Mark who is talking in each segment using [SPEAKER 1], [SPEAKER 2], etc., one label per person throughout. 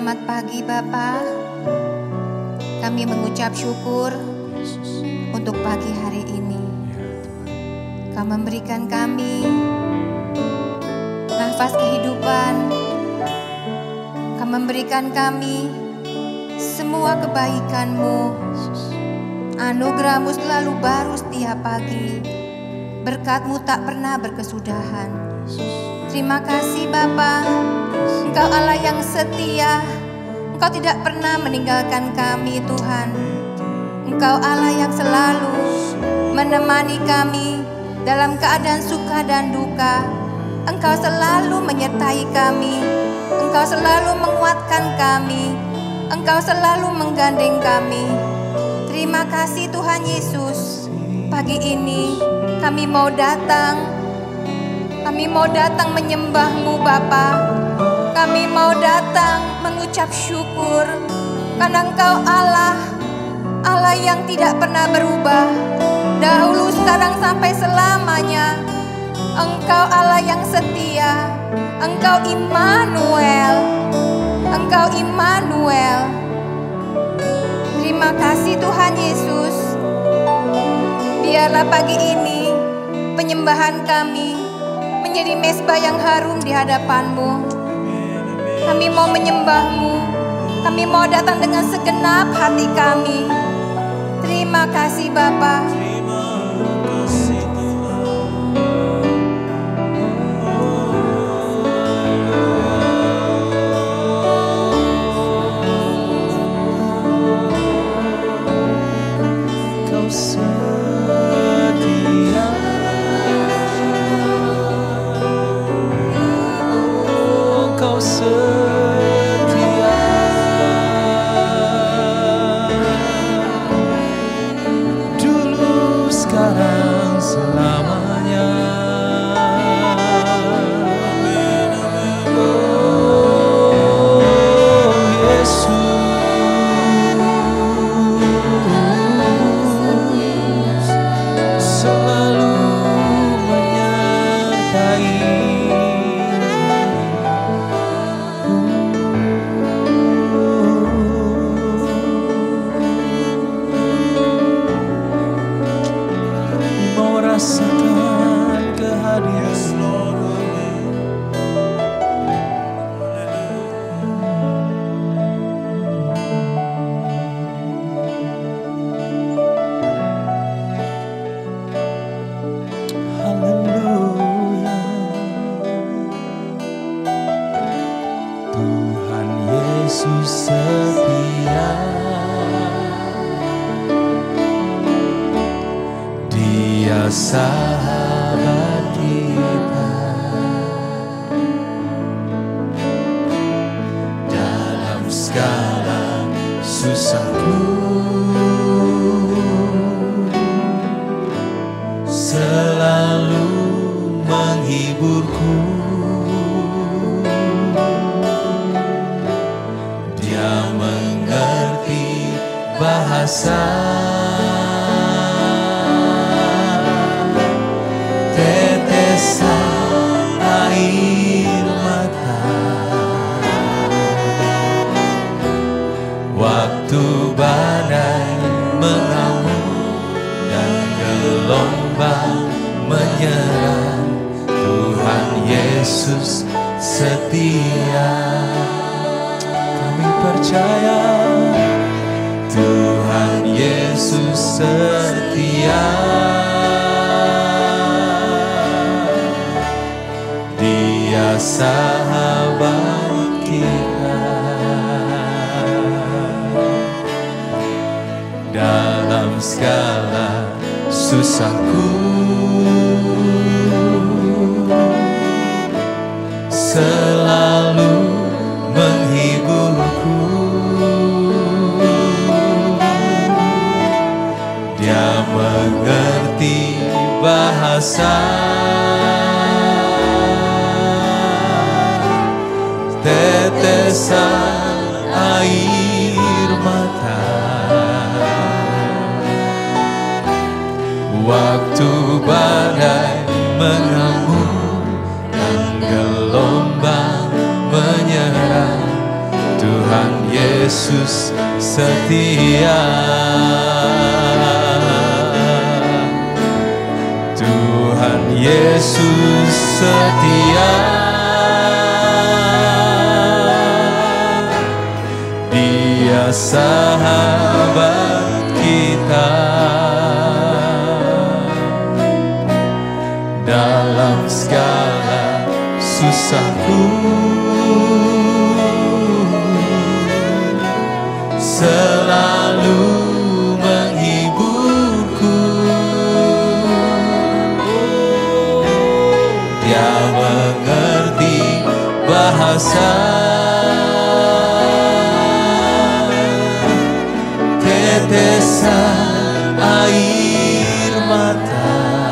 [SPEAKER 1] Selamat pagi Bapa. Kami mengucap syukur untuk pagi hari ini. Kau memberikan kami nafas kehidupan. Kau memberikan kami semua kebaikan-Mu. Anugerah-Mu selalu baru setiap pagi. Berkat-Mu tak pernah berkesudahan. Terima kasih Bapa. Engkau Allah yang setia. Engkau tidak pernah meninggalkan kami Tuhan. Engkau Allah yang selalu menemani kami dalam keadaan suka dan duka. Engkau selalu menyertai kami. Engkau selalu menguatkan kami. Engkau selalu menggandeng kami. Terima kasih Tuhan Yesus. Pagi ini kami mau datang. Kami mau datang menyembah-Mu Bapa. Kami mau datang mengucap syukur karena Engkau Allah, Allah yang tidak pernah berubah. Dahulu, sekarang, sampai selamanya. Engkau Allah yang setia. Engkau Immanuel. Engkau Immanuel. Terima kasih Tuhan Yesus. Biarlah pagi ini penyembahan kami menjadi mezbah yang harum di hadapan-Mu. Kami mau menyembah-Mu. Kami mau datang dengan segenap hati kami. Terima kasih Bapa.
[SPEAKER 2] Tuhan Yesus setia. Tuhan Yesus setia. Dia sahabat kita dalam segala susahku, selalu menghiburku. Dia mengerti bahasa tetesan air mata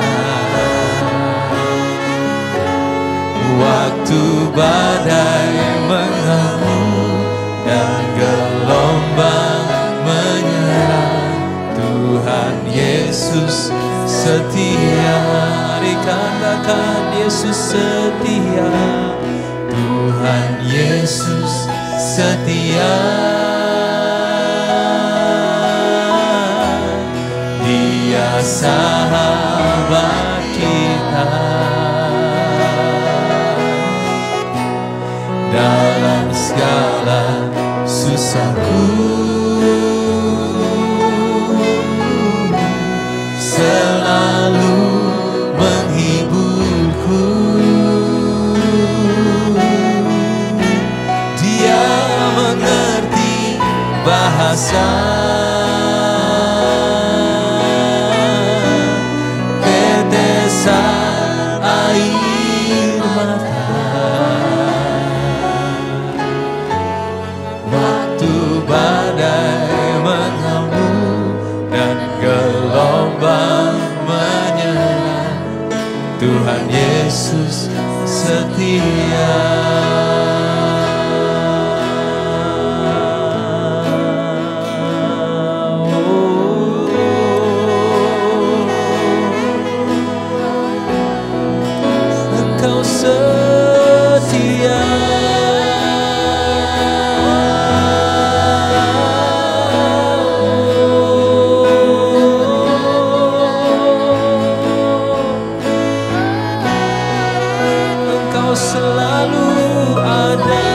[SPEAKER 2] waktu badai mengamuk dan gelombang menyerang. Tuhan Yesus setia. Dikatakan Yesus setia. Tuhan Yesus setia. Dia sahabat kita dalam segala susahku, selalu menghiburku. Dia mengerti bahasa tetesan air mata waktu badai mengamuk dan gelombang menyerang. Tuhan Yesus setia. Engkau setia. Selalu ada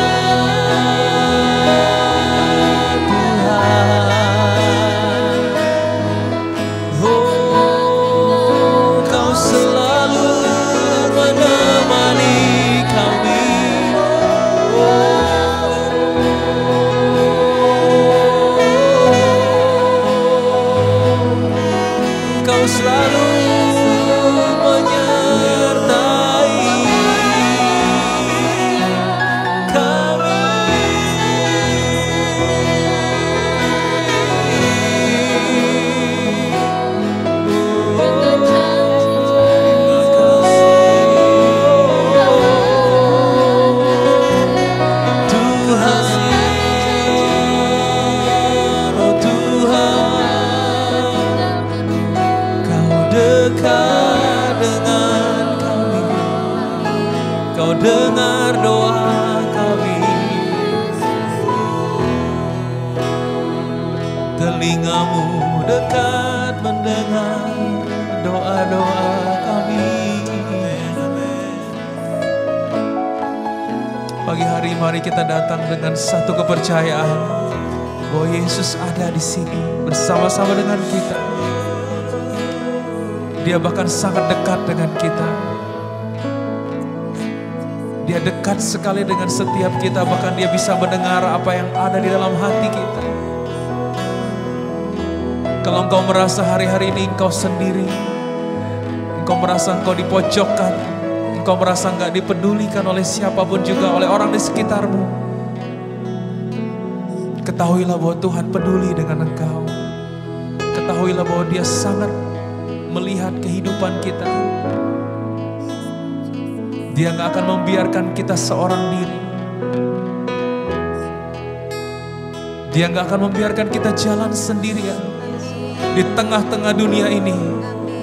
[SPEAKER 2] Tuhan. Oh, Kau selalu menemani kami. Kau selalu dengar doa kami. Telingamu dekat mendengar doa-doa kami. Pagi hari mari kita datang dengan satu kepercayaan bahwa Yesus ada di sini bersama-sama dengan kita. Dia bahkan sangat dekat dengan kita. Dia dekat sekali dengan setiap kita, bahkan dia bisa mendengar apa yang ada di dalam hati kita. Kalau engkau merasa hari-hari ini engkau sendiri, engkau merasa engkau dipojokkan, engkau merasa enggak dipedulikan oleh siapapun juga, oleh orang di sekitarmu, ketahuilah bahwa Tuhan peduli dengan engkau. Ketahuilah bahwa dia sangat melihat kehidupan kita. Dia gak akan membiarkan kita seorang diri. Dia gak akan membiarkan kita jalan sendirian di tengah-tengah dunia ini.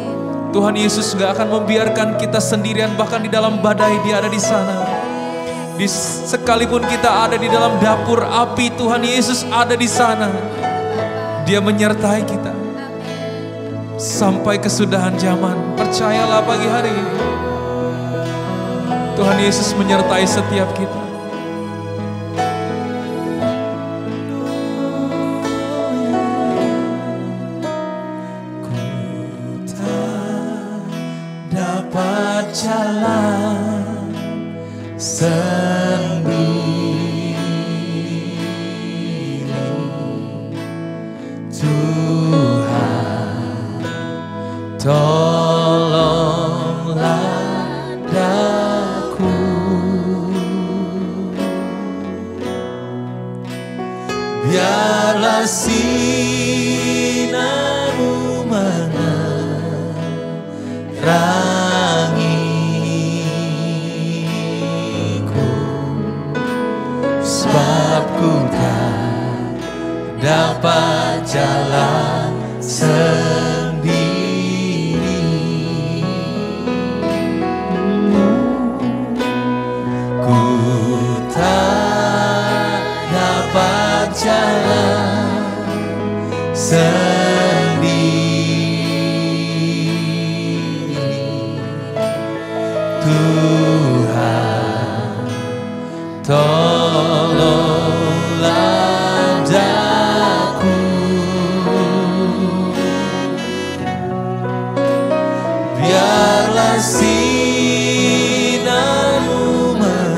[SPEAKER 2] Tuhan Yesus gak akan membiarkan kita sendirian, bahkan di dalam badai dia ada di sana. Sekalipun kita ada di dalam dapur api, Tuhan Yesus ada di sana. Dia menyertai kita sampai kesudahan zaman. Percayalah pagi hari ini, Tuhan Yesus menyertai setiap kita.
[SPEAKER 3] Jalan sendiri, Tuhan tolonglah daku, biarlah sinar-Mu menerangi, sebab ku tak dapat jalan sendiri. Ku tak dapat jalan sendiri. Tuhan tolonglah daku, biarlah sinar-Mu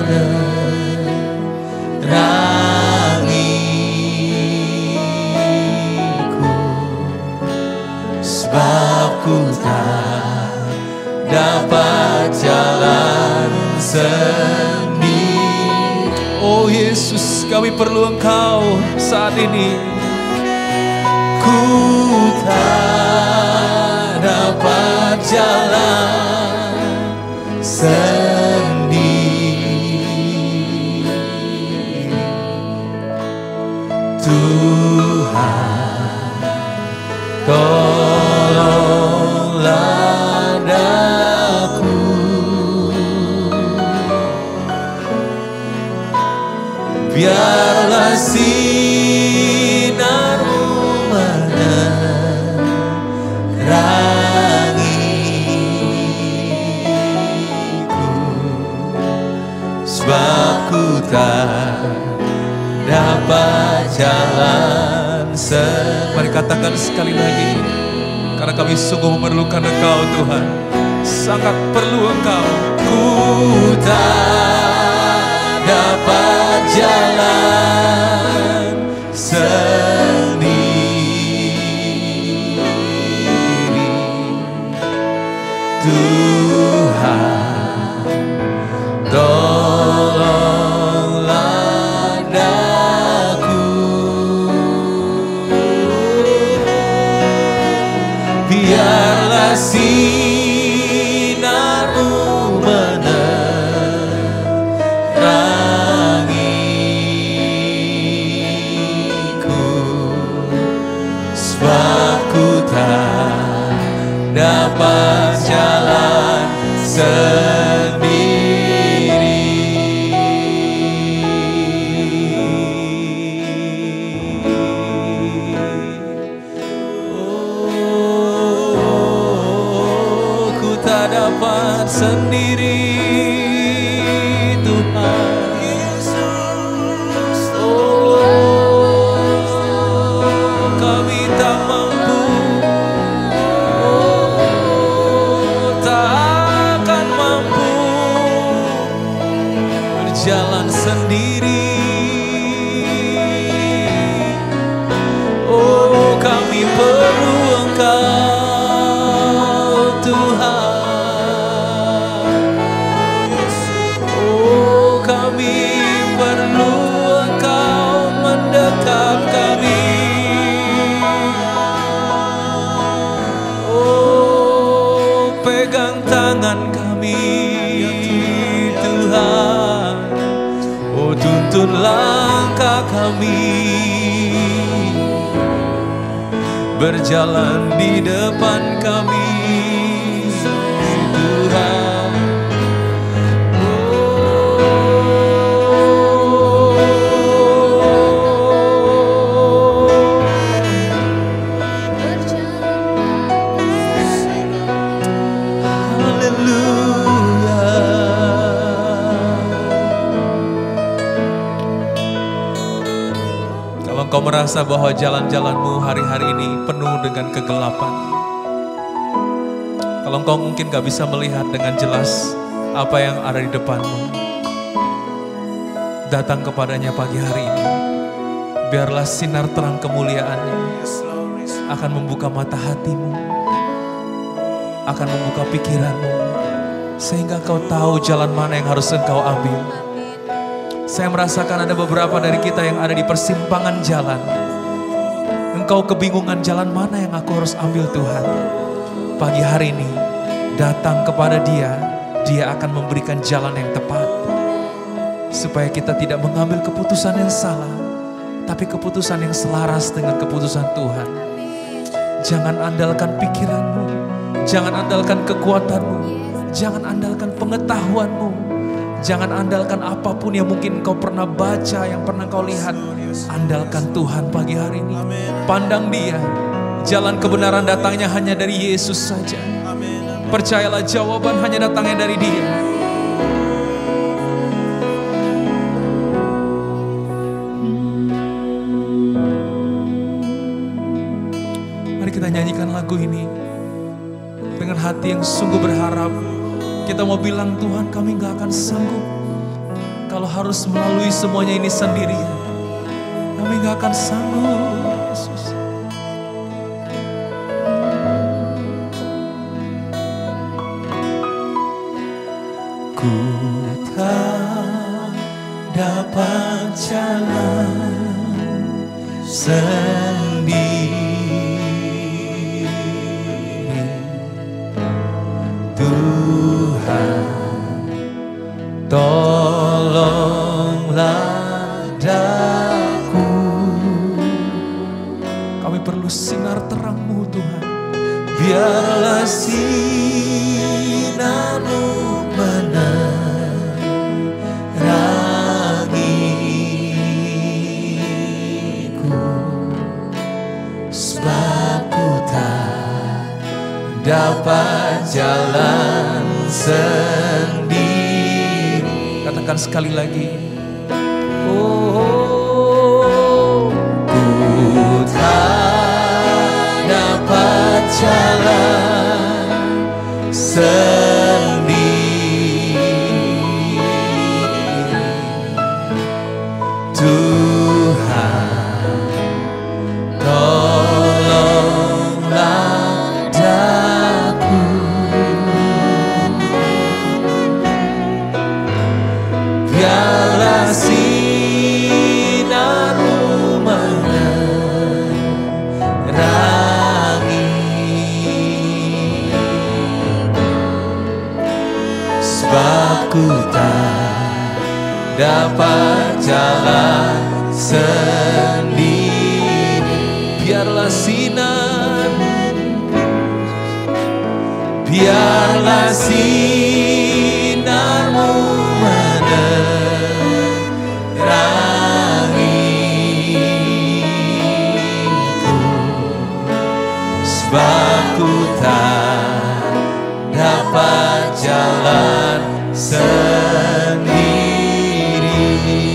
[SPEAKER 3] menerangiku, sebab ku tak dapat jalan sendiri.
[SPEAKER 2] Oh Yesus, kami perlu Engkau saat ini.
[SPEAKER 3] Ku tak dapat jalan sendiri, Tuhan tolonglah daku, biarlah sinar-Mu menerangiku, sebab ku tak dapat jalan sendiri.
[SPEAKER 2] Mari katakan sekali lagi, karena kami sungguh memerlukan Engkau Tuhan, sangat perlu Engkau.
[SPEAKER 3] Ku tak dapat jalan sendiri, Tuhan tolonglah daku, biarlah sinar-Mu menerangiku, sebab ku tak dapat jalan sendiri. Oh, ku tak dapat sendiri, Tuhan. Oh, kami tak mampu, tak akan mampu berjalan sendiri. Oh, kami perlu Engkau, Tuhan. Oh, kami perlu Engkau mendekat kami. Oh, pegang tangan kami, Tuhan. Oh, tuntun langkah kami, berjalan di depan kami, Tuhan. Oh,
[SPEAKER 2] engkau merasa bahwa jalan-jalanmu hari-hari ini penuh dengan kegelapan. Kalau engkau mungkin gak bisa melihat dengan jelas apa yang ada di depanmu, datang kepadanya pagi hari ini. Biarlah sinar terang kemuliaannya akan membuka mata hatimu, akan membuka pikiranmu, sehingga kau tahu jalan mana yang harus engkau ambil. Saya merasakan ada beberapa dari kita yang ada di persimpangan jalan. Engkau kebingungan jalan mana yang aku harus ambil Tuhan. Pagi hari ini datang kepada Dia, Dia akan memberikan jalan yang tepat. Supaya kita tidak mengambil keputusan yang salah, tapi keputusan yang selaras dengan keputusan Tuhan. Jangan andalkan pikiranmu, jangan andalkan kekuatanmu, jangan andalkan pengetahuanmu. Jangan andalkan apapun yang mungkin kau pernah baca, yang pernah kau lihat. Andalkan Tuhan pagi hari ini. Pandang Dia. Jalan kebenaran datangnya hanya dari Yesus saja. Percayalah jawaban hanya datangnya dari Dia. Mari kita nyanyikan lagu ini dengan hati yang sungguh berharap. Kita mau bilang, Tuhan, kami gak akan sanggup kalau harus melalui semuanya ini sendirian. Kami gak akan sanggup, Yesus.
[SPEAKER 3] Ku tak dapat jalan sendiri. Tolonglah daku.
[SPEAKER 2] Kami perlu sinar terang-Mu Tuhan.
[SPEAKER 3] Biarlah sinar-Mu menerangiku, sebab ku tak dapat jalan sendiri.
[SPEAKER 2] Katakan sekali lagi.
[SPEAKER 3] Oh, ku tak dapat jalan sendiri. Tuhan, tolonglah daku. Biarlah sinar-Mu menerangiku, sebab ku tak dapat jalan sendiri. Biarlah biarlah sinar-Mu menerangiku, sebab ku tak dapat jalan sendiri.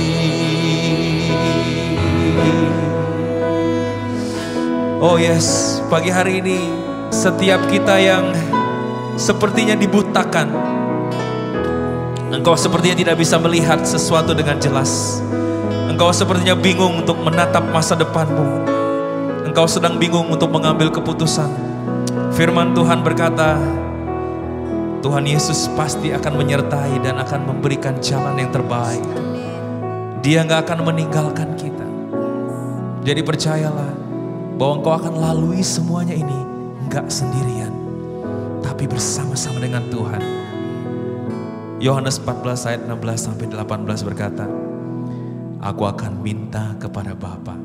[SPEAKER 2] Oh yes, pagi hari ini setiap kita yang sepertinya dibutakan, engkau sepertinya tidak bisa melihat sesuatu dengan jelas. Engkau sepertinya bingung untuk menatap masa depanmu. Engkau sedang bingung untuk mengambil keputusan. Firman Tuhan berkata, Tuhan Yesus pasti akan menyertai dan akan memberikan jalan yang terbaik. Dia gak akan meninggalkan kita. Jadi percayalah bahwa engkau akan lalui semuanya ini gak sendirian, tapi bersama-sama dengan Tuhan. Yohanes 14 ayat 16-18 berkata, Aku akan minta kepada Bapa,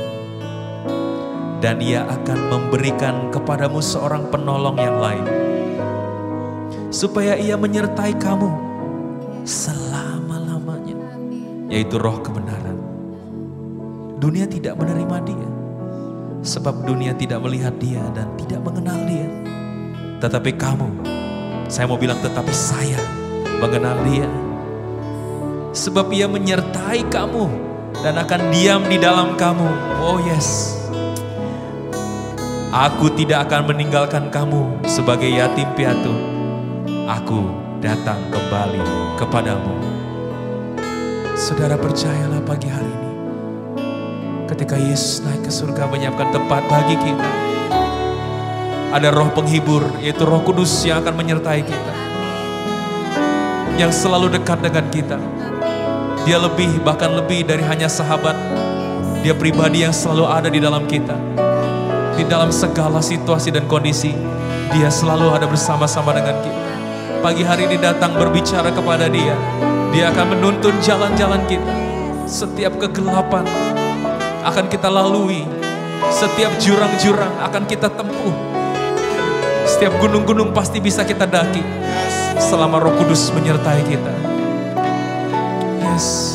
[SPEAKER 2] dan Ia akan memberikan kepadamu seorang penolong yang lain, supaya Ia menyertai kamu selama-lamanya, yaitu Roh kebenaran. Dunia tidak menerima Dia, sebab dunia tidak melihat Dia dan tidak mengenal Dia. Tetapi kamu, saya mau bilang tetapi saya mengenal Dia, sebab Ia menyertai kamu dan akan diam di dalam kamu. Oh yes. Aku tidak akan meninggalkan kamu sebagai yatim piatu. Aku datang kembali kepadamu. Saudara, percayalah pagi hari ini, ketika Yesus naik ke surga menyiapkan tempat bagi kita, ada roh penghibur, yaitu Roh Kudus yang akan menyertai kita, yang selalu dekat dengan kita. Dia lebih, bahkan lebih dari hanya sahabat. Dia pribadi yang selalu ada di dalam kita. Di dalam segala situasi dan kondisi, Dia selalu ada bersama-sama dengan kita. Pagi hari ini datang berbicara kepada Dia. Dia akan menuntun jalan-jalan kita. Setiap kegelapan akan kita lalui. Setiap jurang-jurang akan kita tempuh. Setiap gunung-gunung pasti bisa kita daki selama Roh Kudus menyertai kita. Yes.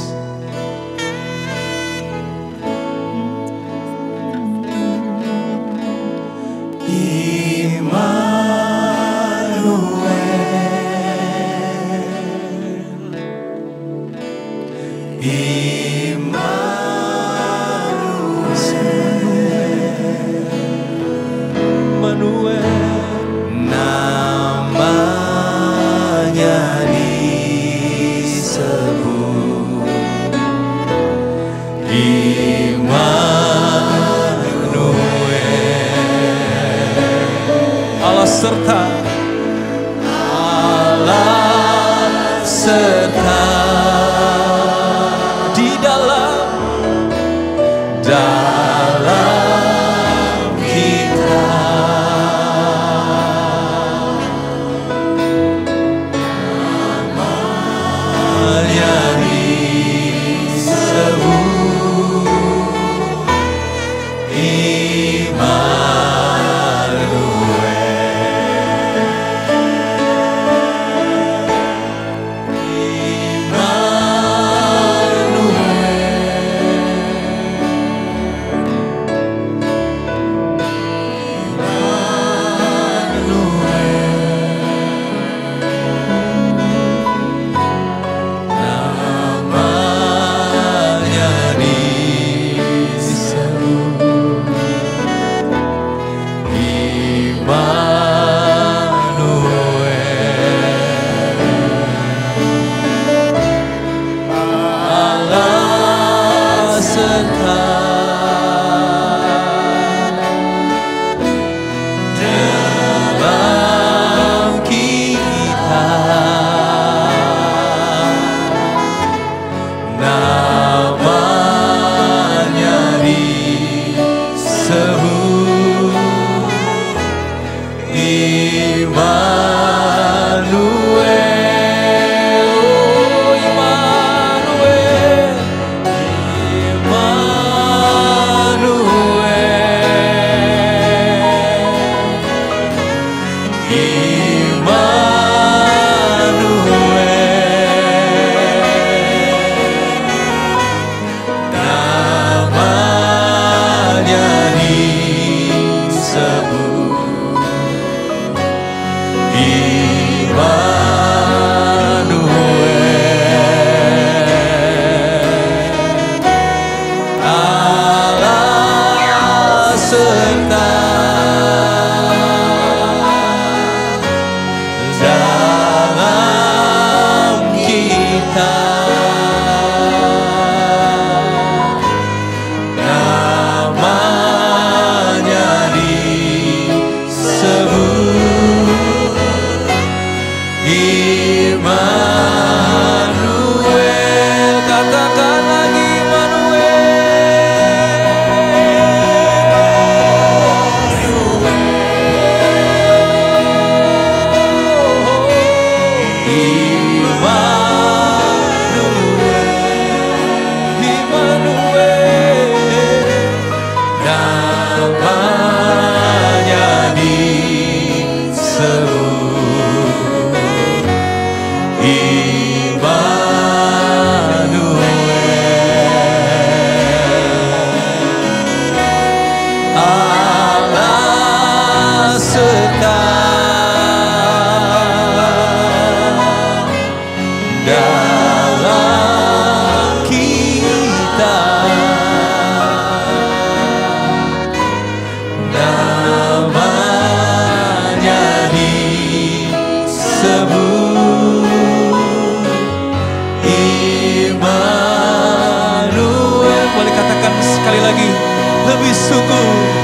[SPEAKER 2] lebih sungguh.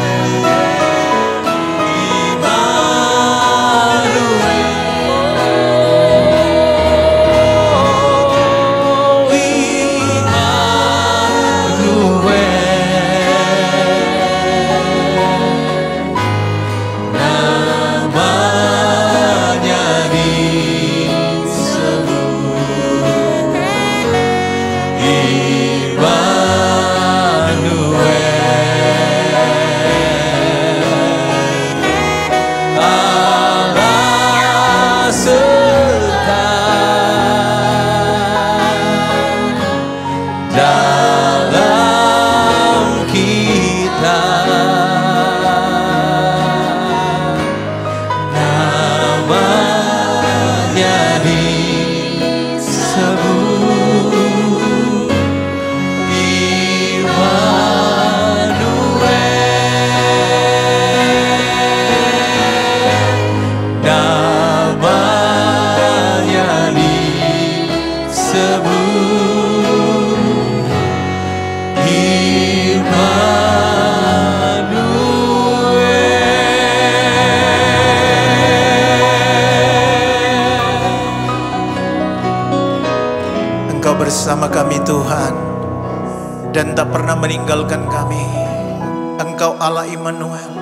[SPEAKER 4] Bersama kami Tuhan, dan tak pernah meninggalkan kami. Engkau Allah Immanuel.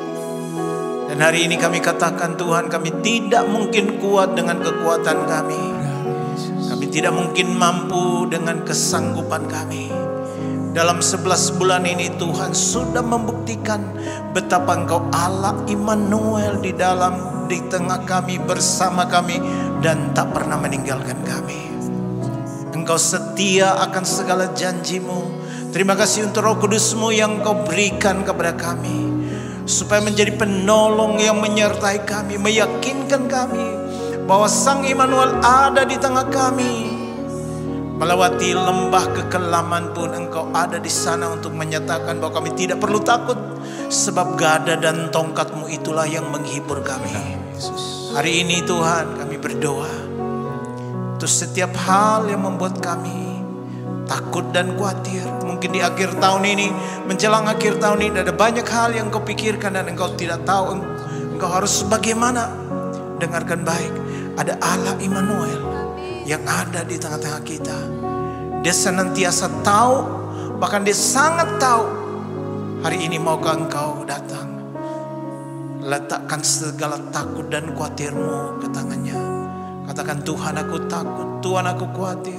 [SPEAKER 4] Dan hari ini kami katakan Tuhan, kami tidak mungkin kuat dengan kekuatan kami. Kami tidak mungkin mampu dengan kesanggupan kami. Dalam 11 bulan ini Tuhan sudah membuktikan betapa Engkau Allah Immanuel di tengah kami, bersama kami, dan tak pernah meninggalkan kami. Engkau setia akan segala janjimu. Terima kasih untuk Roh Kudus-Mu yang Engkau berikan kepada kami, supaya menjadi penolong yang menyertai kami, meyakinkan kami bahwa Sang Immanuel ada di tengah kami. Melewati lembah kekelaman pun Engkau ada di sana untuk menyatakan bahwa kami tidak perlu takut, sebab gada dan tongkat-Mu itulah yang menghibur kami. Hari ini Tuhan kami berdoa untuk setiap hal yang membuat kami takut dan khawatir. Mungkin di akhir tahun ini, menjelang akhir tahun ini, ada banyak hal yang Engkau pikirkan dan Engkau tidak tahu Engkau harus bagaimana. Dengarkan baik, ada Allah Immanuel yang ada di tengah-tengah kita. Dia senantiasa tahu, bahkan Dia sangat tahu. Hari ini maukah Engkau datang, letakkan segala takut dan khawatirmu ke tangannya. Katakan, Tuhan aku takut, Tuhan aku khawatir.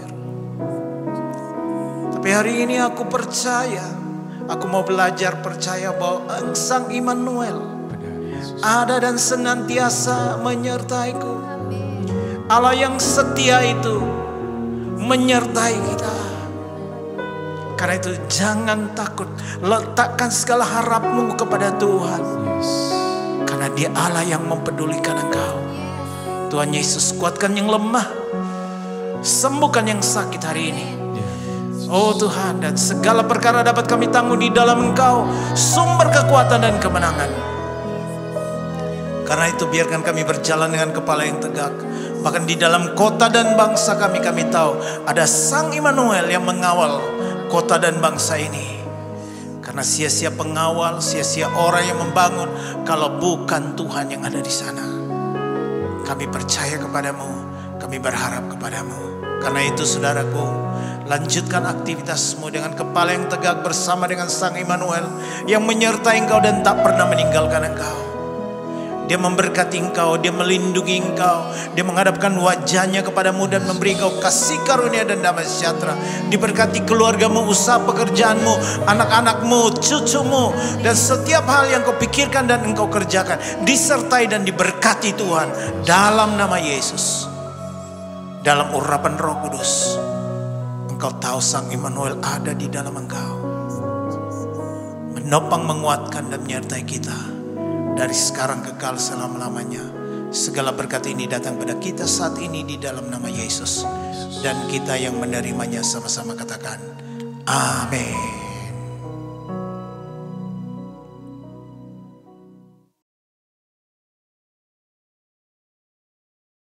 [SPEAKER 4] Tapi hari ini aku percaya, aku mau belajar percaya bahwa Sang Immanuel ada dan senantiasa menyertaiku. Allah yang setia itu menyertai kita. Karena itu jangan takut, letakkan segala harapmu kepada Tuhan. Karena Dia Allah yang mempedulikan engkau. Tuhan Yesus, kuatkan yang lemah, sembuhkan yang sakit hari ini. Oh Tuhan, dan segala perkara dapat kami tanggung di dalam Engkau, sumber kekuatan dan kemenangan. Karena itu biarkan kami berjalan dengan kepala yang tegak. Bahkan di dalam kota dan bangsa kami tahu ada Sang Immanuel yang mengawal kota dan bangsa ini. Karena sia-sia pengawal, sia-sia orang yang membangun kalau bukan Tuhan yang ada di sana. Kami percaya kepadamu, kami berharap kepadamu. Karena itu saudaraku, lanjutkan aktivitasmu dengan kepala yang tegak bersama dengan Sang Immanuel yang menyertai engkau dan tak pernah meninggalkan engkau. Dia memberkati engkau, Dia melindungi engkau, Dia menghadapkan wajahnya kepadamu dan memberi engkau kasih karunia dan damai sejahtera. Diberkati keluargamu, usaha pekerjaanmu, anak-anakmu, cucumu, dan setiap hal yang kau pikirkan dan engkau kerjakan disertai dan diberkati Tuhan dalam nama Yesus. Dalam urapan Roh Kudus, engkau tahu Sang Immanuel ada di dalam engkau, menopang, menguatkan dan menyertai kita dari sekarang kekal selama-lamanya. Segala berkat ini datang pada kita saat ini di dalam nama Yesus. Dan kita yang menerimanya sama-sama katakan amin.